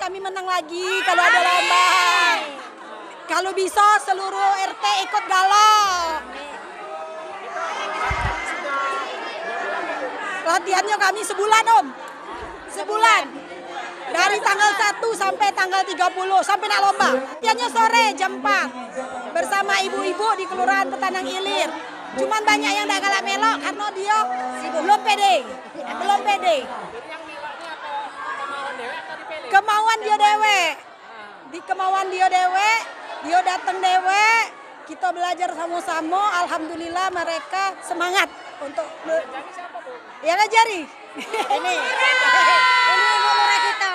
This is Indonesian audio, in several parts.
kami menang lagi kalau ada lomba. Kalau bisa seluruh RT ikut galau. Latihannya kami sebulan Om. Sebulan. Dari tanggal 1 sampai tanggal 30 sampai nak lomba. Latihannya sore jam 4 bersama ibu-ibu di Kelurahan Petanang Ilir. Cuman banyak yang tak galak melok karena dia belum pede. Belum pede. Kemauan dia dewe. Di kemauan dia dewe, dia datang dewe. Kita belajar sama-sama, alhamdulillah mereka semangat untuk ya ngajari. Ini ibu murah kita.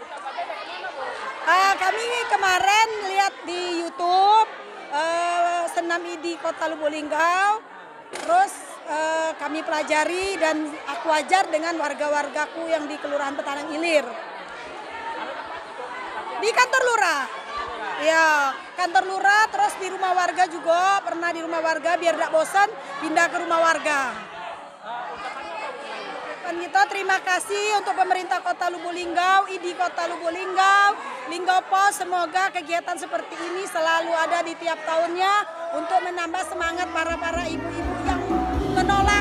Kami kemarin lihat di YouTube senam idi Kota Lubuk Linggau, terus kami pelajari dan aku ajar dengan warga-wargaku yang di Kelurahan Petanang Ilir. Di kantor lurah. Ya, kantor lurah, terus di rumah warga juga, pernah di rumah warga biar tidak bosan pindah ke rumah warga. Dan kita terima kasih untuk pemerintah Kota Lubuk Linggau, ID Kota Lubuk Linggau, Linggau Pos, semoga kegiatan seperti ini selalu ada di tiap tahunnya untuk menambah semangat para ibu-ibu yang menolak